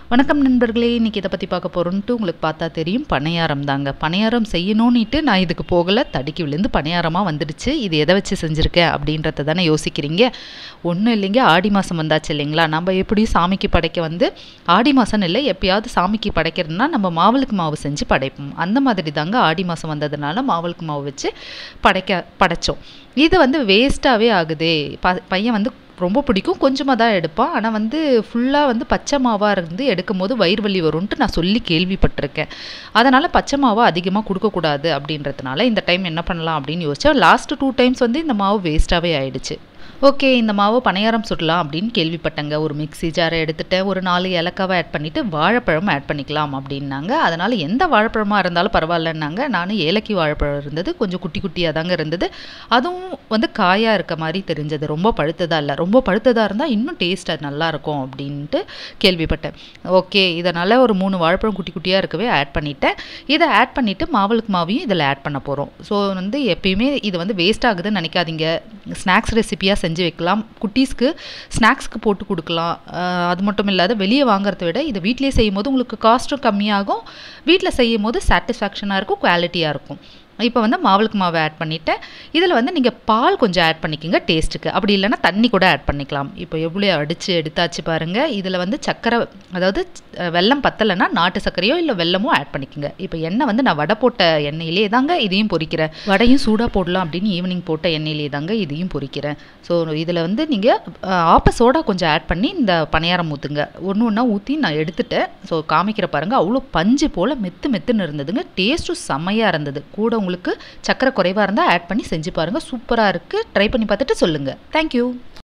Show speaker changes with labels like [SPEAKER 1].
[SPEAKER 1] வணக்கம் நண்பர்களே, இன்றைக்கி இதை பற்றி பார்க்க போகிறோன்ட்டு உங்களுக்கு பார்த்தா தெரியும். பணியாரம் தாங்க. பணியாரம் செய்யணுன்னுட்டு நான் இதுக்கு போகலை, தடுக்கி விழுந்து பணியாரமாக வந்துடுச்சு. இது எதை வச்சு செஞ்சுருக்கேன் அப்படின்றத தானே யோசிக்கிறீங்க. ஒன்றும் இல்லைங்க, ஆடி மாதம் வந்தாச்சு இல்லைங்களா. நம்ம எப்படியும் சாமிக்கு படைக்க ஆடி மாதம்னு இல்லை, எப்பயாவது சாமிக்கு படைக்கிறதுனா நம்ம மாவளுக்கு மாவு செஞ்சு படைப்போம். அந்த மாதிரி தாங்க ஆடி மாதம் வந்ததுனால மாவளுக்கு மாவு வச்சு படைத்தோம். இது வேஸ்ட்டாகவே ஆகுதே. பையன் ரொம்ப பிடிக்கும், கொஞ்சமாக தான் எடுப்பான். ஆனால் ஃபுல்லாக பச்சை மாவாக இருந்து எடுக்கும்போது வயிறு வலி வரும்ன்ட்டு நான் சொல்லி கேள்விப்பட்டிருக்கேன். அதனால் பச்சை மாவை அதிகமாக கொடுக்கக்கூடாது அப்படின்றதுனால இந்த டைம் என்ன பண்ணலாம் அப்படின்னு யோசிச்சேன். லாஸ்ட்டு 2 டைம்ஸ் இந்த மாவு வேஸ்ட்டாகவே ஆயிடுச்சு. ஓகே, இந்த மாவு பணியாரம் சுடலாம் அப்படின்னு கேள்விப்பட்டேங்க. ஒரு மிக்ஸி ஜாரை எடுத்துகிட்டேன், ஒரு 4 ஏலக்காவை ஆட் பண்ணிவிட்டு வாழைப்பழம் ஆட் பண்ணிக்கலாம் அப்படின்னாங்க. அதனால் எந்த வாழைப்பழமாக இருந்தாலும் பரவாயில்லன்னாங்க. நான் ஏலக்கி வாழைப்பழம் இருந்தது, கொஞ்சம் குட்டி குட்டியாக தாங்க இருந்தது. அதுவும் காயாக இருக்க மாதிரி தெரிஞ்சது, ரொம்ப பழுத்ததாக இல்லை. ரொம்ப பழுத்ததாக இருந்தால் இன்னும் டேஸ்ட் அது நல்லாயிருக்கும் அப்படின்ட்டு கேள்விப்பட்டேன். ஓகே, இதனால் ஒரு 3 வாழைப்பழம் குட்டி குட்டியாக இருக்கவே ஆட் பண்ணிவிட்டேன். இதை ஆட் பண்ணிவிட்டு மாவளுக்கு மாவையும் இதில் ஆட் பண்ண போகிறோம். ஸோ எப்பயுமே இது வேஸ்ட் ஆகுதுன்னு நினைக்காதீங்க. ஸ்நாக்ஸ் ரெசிபியாக செஞ்சு வைக்கலாம், குட்டீஸ்க்கு ஸ்நாக்ஸ்க்கு போட்டு கொடுக்கலாம். அது மட்டும் இல்லாத வெளியே வாங்குறத விட இதை வீட்டிலே செய்யும் போது உங்களுக்கு காஸ்ட்டும் கம்மியாகும், வீட்டில் செய்யும் போது சாட்டிஸ்ஃபேக்ஷனாக இருக்கும், குவாலிட்டியாக இருக்கும். இப்போ மாவளுக்கு மாவை ஆட் பண்ணிவிட்டேன். இதில் நீங்கள் பால் கொஞ்சம் ஆட் பண்ணிக்கோங்க டேஸ்ட்டுக்கு, அப்படி இல்லைன்னா தண்ணி கூட ஆட் பண்ணிக்கலாம். இப்போ எவ்வளோ அடித்து எடுத்தாச்சு பாருங்கள். இதில் சர்க்கரை, அதாவது வெல்லம் பத்தலைன்னா நாட்டு சர்க்கரையோ இல்லை வெல்லமோ ஆட் பண்ணிக்கோங்க. இப்போ எண்ணெய் நான் வடை போட்ட எண்ணெயிலே தாங்க இதையும் பொரிக்கிறேன். வடையும் சூடாக போடலாம் அப்படின்னு ஈவினிங் போட்ட எண்ணெயிலே தாங்க இதையும் பொரிக்கிறேன். ஸோ இதில் நீங்கள் ஆப்ப கொஞ்சம் ஆட் பண்ணி இந்த பணியாரம் ஊற்றுங்க. ஒன்று ஒன்றா ஊற்றி நான் எடுத்துட்டேன். ஸோ காமிக்கிற பாருங்கள், அவ்வளோ பஞ்சு போல் மெத்துன்னு இருந்ததுங்க. டேஸ்ட்டும் செம்மையாக இருந்தது. கூட உங்களுக்கு சக்கரை குறைவாக இருந்தால் ஆட் பண்ணி செஞ்சு பாருங்கள், சூப்பராக இருக்குது. ட்ரை பண்ணி பார்த்துட்டு சொல்லுங்கள். தேங்க்யூ.